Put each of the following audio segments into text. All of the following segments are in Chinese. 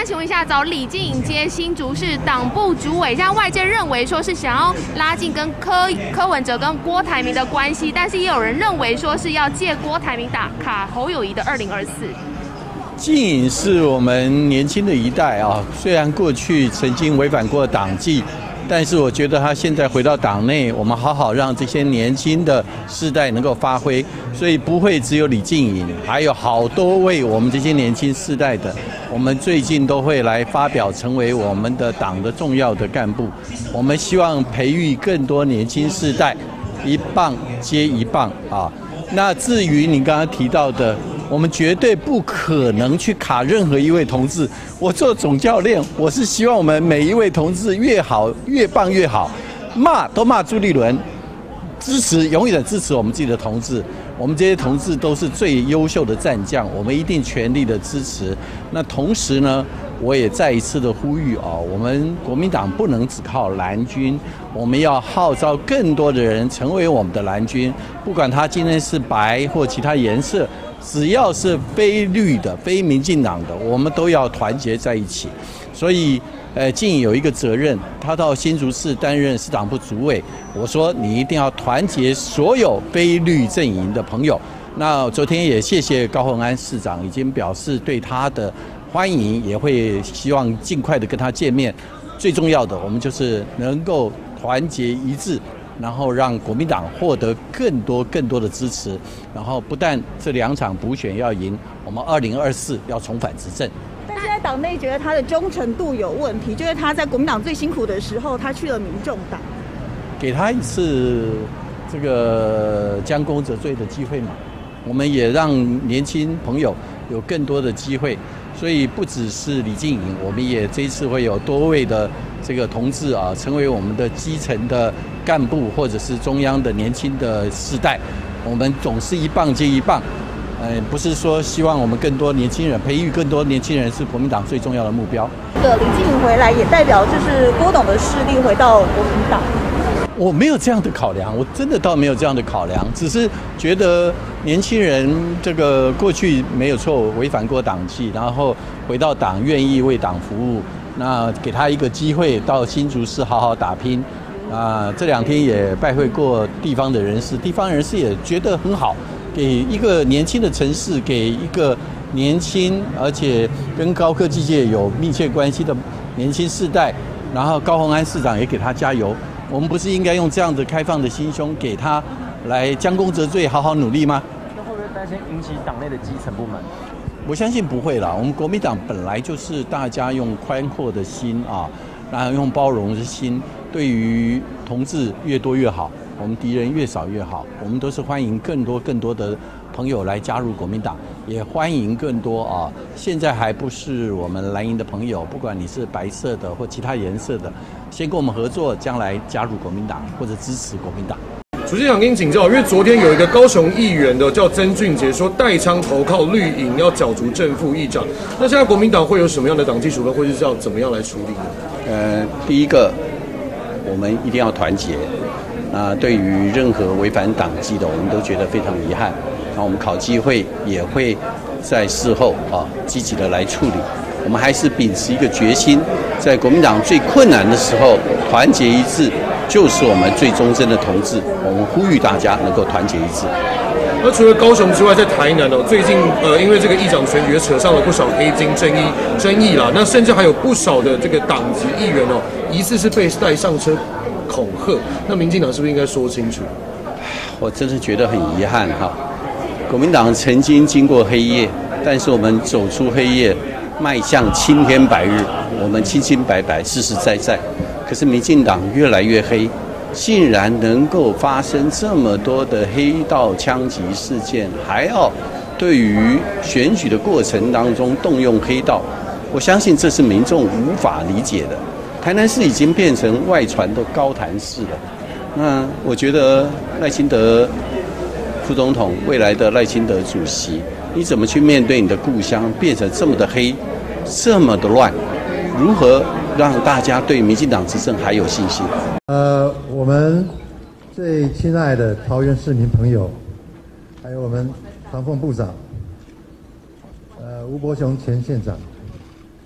请问一下，找李静颖接新竹市党部主委，现在外界认为说是想要拉近跟柯文哲跟郭台铭的关系，但是也有人认为说是要借郭台铭打卡侯友宜的2024。 静颖是我们年轻的一代啊，虽然过去曾经违反过党纪，但是我觉得他现在回到党内，我们好好让这些年轻的世代能够发挥，所以不会只有李静颖，还有好多位我们这些年轻世代的，我们最近都会来发表，成为我们的党的重要的干部。我们希望培育更多年轻世代，一棒接一棒啊。那至于你刚刚提到的，我们绝对不可能去卡任何一位同志。我做总教练，我是希望我们每一位同志越好，越棒越好。骂都骂朱立伦，支持永远支持我们自己的同志。我们这些同志都是最优秀的战将，我们一定全力的支持。那同时呢，我也再一次的呼吁啊，我们国民党不能只靠蓝军，我们要号召更多的人成为我们的蓝军，不管他今天是白或其他颜色。只要是非绿的、非民进党的，我们都要团结在一起。所以，静颖有一个责任，他到新竹市担任市党部主委。我说你一定要团结所有非绿阵营的朋友。那昨天也谢谢高虹安市长已经表示对他的欢迎，也会希望尽快的跟他见面。最重要的，我们就是能够团结一致。然后让国民党获得更多的支持，然后不但这2场补选要赢，我们2024要重返执政。 但现在党内觉得他的忠诚度有问题，就是他在国民党最辛苦的时候，他去了民众党， 给他一次这个将功折罪的机会嘛。我们也让年轻朋友有更多的机会，所以不只是李静颖，我们也这一次会有多位的这个同志啊，成为我们的基层的干部或者是中央的年轻的世代。我们总是一棒接一棒，不是说希望我们更多年轻人，培育更多年轻人是国民党最重要的目标。 李静颖回来也代表就是郭董的势力回到国民党。 我没有这样的考量，我真的倒没有这样的考量，只是觉得年轻人这个过去没有错，违反过党纪，然后回到党愿意为党服务，那给他一个机会到新竹市好好打拼。这2天也拜会过地方的人士，地方人士也觉得很好，给一个年轻的城市，给一个年轻而且跟高科技界有密切关系的年轻世代，然后高虹安市长也给他加油。我们不是应该用这样的开放的心胸给他来将功折罪，好好努力吗？ 那会不会担心引起党内的基层不满？ 我相信不会啦。我们国民党本来就是大家用宽阔的心啊，然后用包容的心，对于同志越多越好，我们敌人越少越好。我们都是欢迎更多的朋友来加入国民党，也欢迎更多啊，现在还不是我们蓝营的朋友，不管你是白色的或其他颜色的，先跟我们合作，将来加入国民党或者支持国民党。 主席想跟您请教，因为昨天有一个高雄议员的叫曾俊杰说代昌投靠绿营要角逐正副议长，那现在国民党会有什么样的党纪手段，或者是要怎么样来处理呢？ 第一个，我们一定要团结。对于任何违反党纪的，我们都觉得非常遗憾。那我们考纪会也会在事后积极的来处理。我们还是秉持一个决心，在国民党最困难的时候团结一致，就是我们最忠贞的同志。我们呼吁大家能够团结一致。 那除了高雄之外，在台南最近因为这个议长选举扯上了不少黑金争议啦，那甚至还有不少的这个党籍议员疑似是被带上车恐吓，那民进党是不是应该说清楚？ 我真是觉得很遗憾哈。国民党曾经经过黑夜，但是我们走出黑夜，迈向青天白日，我们清清白白、实实在在。可是民进党越来越黑，竟然能够发生这么多的黑道枪击事件，还要对于选举的过程当中动用黑道，我相信这是民众无法理解的。台南市已经变成外传的高谈市了。那我觉得赖清德副总统，未来的赖清德主席，你怎么去面对你的故乡变成这么的黑，这么的乱？如何让大家对民进党执政还有信心？ 我们最亲爱的桃园市民朋友，还有我们唐凤部长，吴伯雄前县长，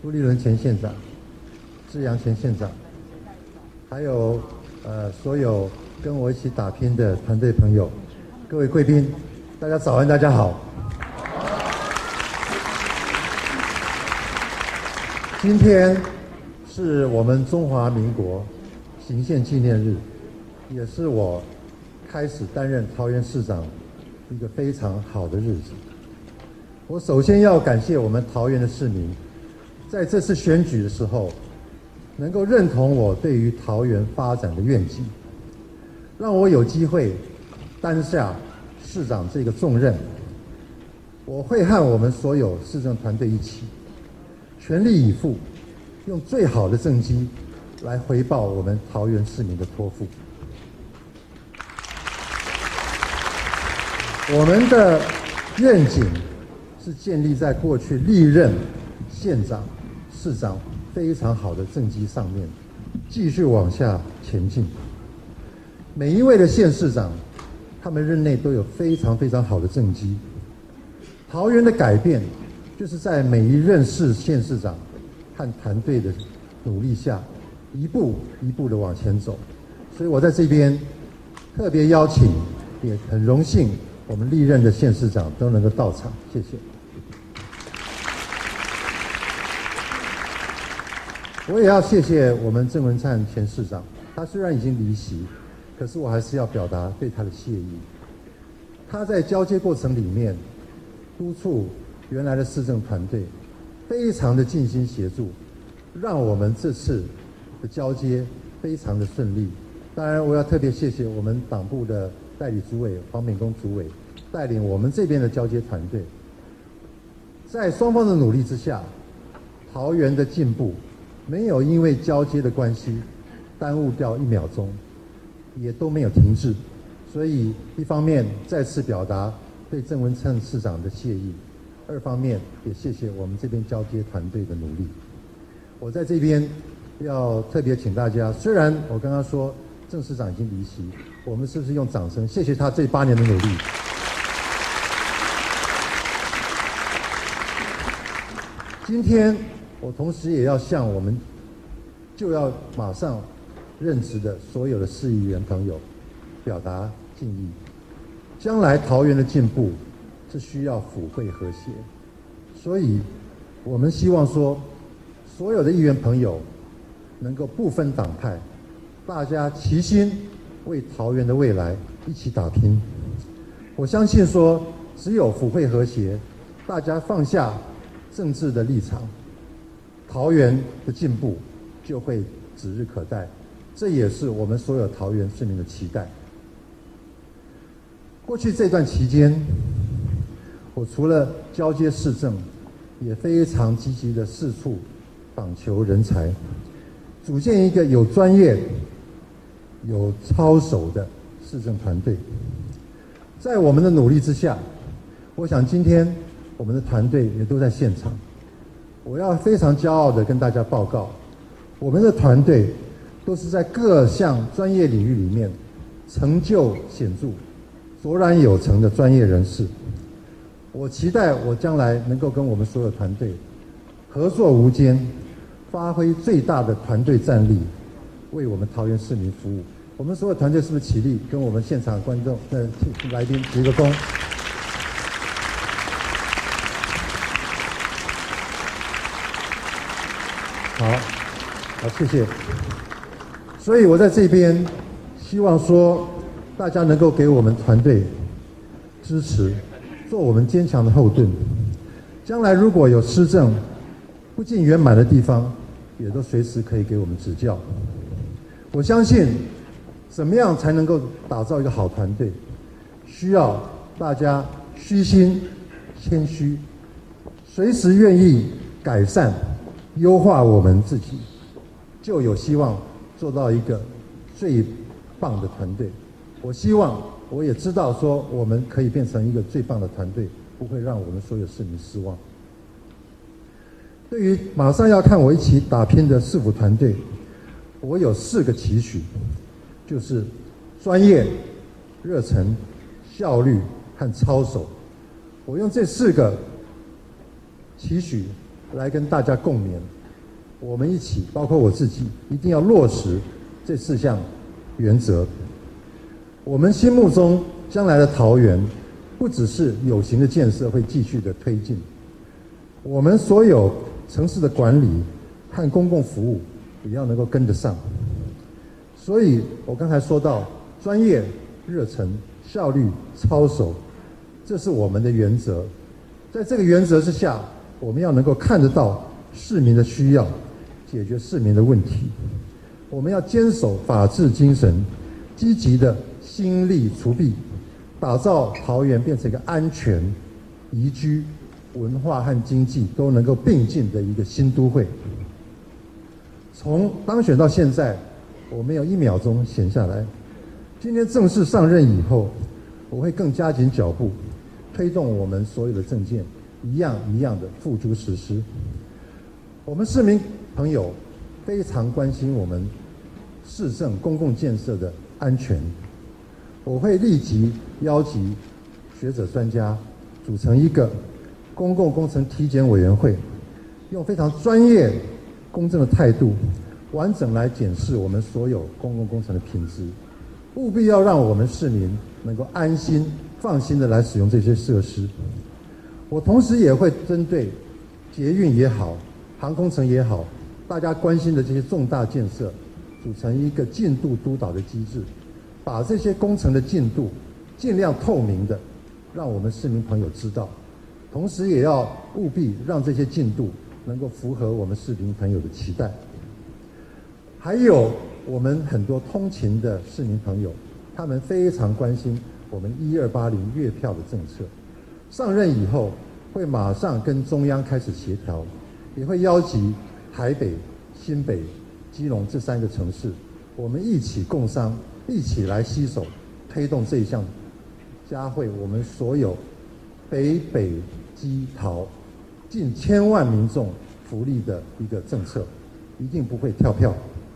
朱立伦前县长、志扬前县长，还有所有跟我一起打拼的团队朋友，各位贵宾，大家早安，大家好。今天是我们中华民国行宪纪念日，也是我开始担任桃园市长一个非常好的日子。我首先要感谢我们桃园的市民，在这次选举的时候，能够认同我对于桃园发展的愿景，让我有机会担下市长这个重任。我会和我们所有市政团队一起，全力以赴，用最好的政绩来回报我们桃园市民的托付。我们的愿景是建立在过去历任县长、市长非常好的政绩上面，继续往下前进。每一位的县市长，他们任内都有非常非常好的政绩。桃园的改变，就是在每一任县市长和团队的努力下，一步一步的往前走。所以我在这边特别邀请，也很荣幸，我们历任的县市长都能够到场，谢谢。我也要谢谢我们郑文灿前市长，他虽然已经离席，可是我还是要表达对他的谢意。他在交接过程里面督促原来的市政团队，非常的尽心协助，让我们这次的交接非常的顺利。当然，我要特别谢谢我们党部的代理主委黄敏公主委，带领我们这边的交接团队，在双方的努力之下，桃园的进步没有因为交接的关系耽误掉1秒钟，也都没有停滞。所以一方面再次表达对郑文灿市长的谢意，二方面也谢谢我们这边交接团队的努力。我在这边要特别请大家，虽然我刚刚说郑市长已经离席，我们是不是用掌声谢谢他这8年的努力？今天我同时也要向我们就要马上任职的所有的市议员朋友表达敬意。将来桃园的进步是需要府会和谐，所以我们希望说，所有的议员朋友能够不分党派，大家齐心为桃园的未来一起打拼。我相信说，只有府会和谐，大家放下政治的立场，桃园的进步就会指日可待。这也是我们所有桃园市民的期待。过去这段期间，我除了交接市政，也非常积极的四处访求人才，组建一个有专业、有操守的市政团队。在我们的努力之下，我想今天我们的团队也都在现场。我要非常骄傲地跟大家报告，我们的团队都是在各项专业领域里面成就显著、卓然有成的专业人士。我期待我将来能够跟我们所有团队合作无间，发挥最大的团队战力，为我们桃园市民服务。我们所有团队是不是起立，跟我们现场观众来宾鞠个躬？好，谢谢。所以我在这边希望说，大家能够给我们团队支持，做我们坚强的后盾。将来如果有施政不尽圆满的地方，也都随时可以给我们指教。我相信，怎么样才能够打造一个好团队，需要大家虚心、谦虚，随时愿意改善、优化我们自己，就有希望做到一个最棒的团队。我希望，我也知道说，我们可以变成一个最棒的团队，不会让我们所有市民失望。对于马上要看我一起打拼的市府团队，我有4个期许，就是专业、热忱、效率和操守。我用这4个期许来跟大家共勉。 我们一起，包括我自己，一定要落实这4项原则。我们心目中将来的桃园，不只是有形的建设会继续的推进，我们所有城市的管理和公共服务也要能够跟得上。所以我刚才说到专业、热忱、效率、操守，这是我们的原则。在这个原则之下，我们要能够看得到市民的需要，解决市民的问题。我们要坚守法治精神，积极的心力除弊，打造桃园变成一个安全、宜居、文化和经济都能够并进的一个新都会。从当选到现在，我没有1秒钟闲下来。今天正式上任以后，我会更加紧脚步，推动我们所有的政见一样一样的付诸实施。我们市民朋友非常关心我们市政公共建设的安全，我会立即邀集学者专家组成一个公共工程体检委员会，用非常专业、公正的态度，完整来检视我们所有公共工程的品质，务必要让我们市民能够安心、放心的来使用这些设施。我同时也会针对捷运也好、航空城也好，大家关心的这些重大建设，组成一个进度督导的机制，把这些工程的进度尽量透明的让我们市民朋友知道，同时也要务必让这些进度能够符合我们市民朋友的期待。还有我们很多通勤的市民朋友，他们非常关心我们1280月票的政策。上任以后会马上跟中央开始协调，也会邀集台北、新北、基隆这3个城市，我们一起共商，一起来携手推动这一项嘉惠我们所有北基桃近1000万民众福利的一个政策，一定不会跳票。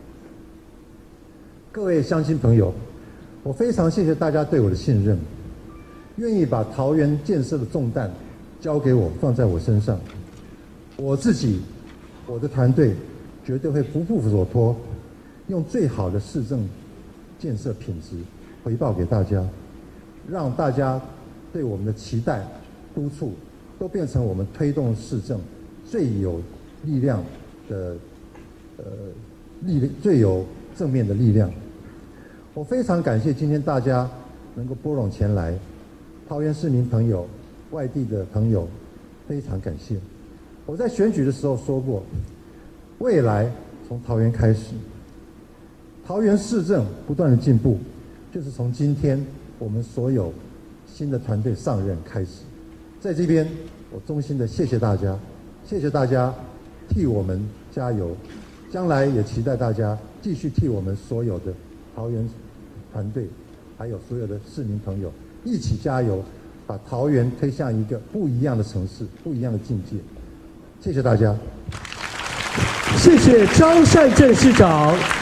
各位乡亲朋友，我非常谢谢大家对我的信任，愿意把桃园建设的重担交给我，放在我身上。我自己、我的团队绝对会不负所托，用最好的市政建设品质回报给大家，让大家对我们的期待、督促都变成我们推动市政最有力量的最有正面的力量。我非常感谢今天大家能够拨冗前来，桃园市民朋友、外地的朋友，非常感谢。我在选举的时候说过，未来从桃园开始，桃园市政不断的进步，就是从今天我们所有新的团队上任开始。在这边，我衷心的谢谢大家，谢谢大家替我们加油，将来也期待大家继续替我们所有的桃园团队，还有所有的市民朋友一起加油，把桃园推向一个不一样的城市，不一样的境界。谢谢大家。 谢谢张善政市长。